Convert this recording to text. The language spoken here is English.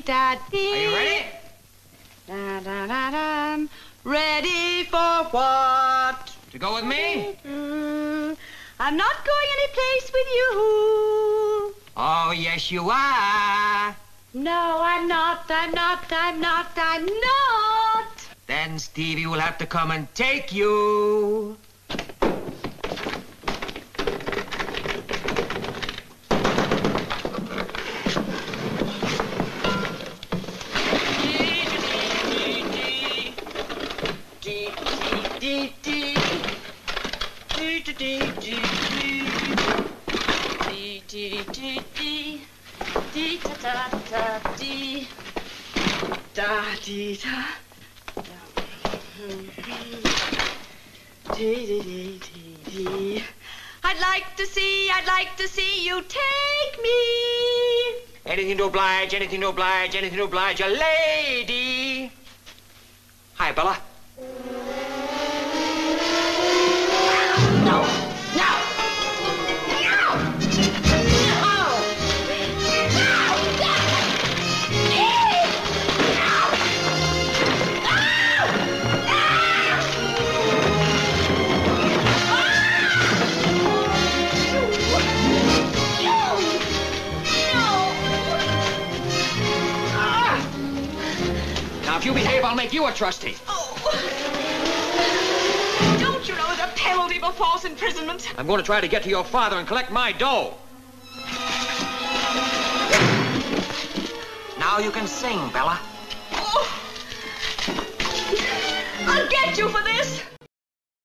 da-dee-da-dee. Are you ready? Da-da-da-dum. Ready for what? To go with me? I'm not going any place with you. Oh, yes, you are. No, I'm not. Then Stevie will have to come and take you. I'd like to see you take me. Anything to oblige, anything to oblige, anything to oblige a lady. Hi, Bella. No. Now, if you behave, I'll make you a trustee. Oh. Don't you know there's a penalty for false imprisonment? I'm going to try to get to your father and collect my dough. Now you can sing, Bella. Oh. I'll get you for this.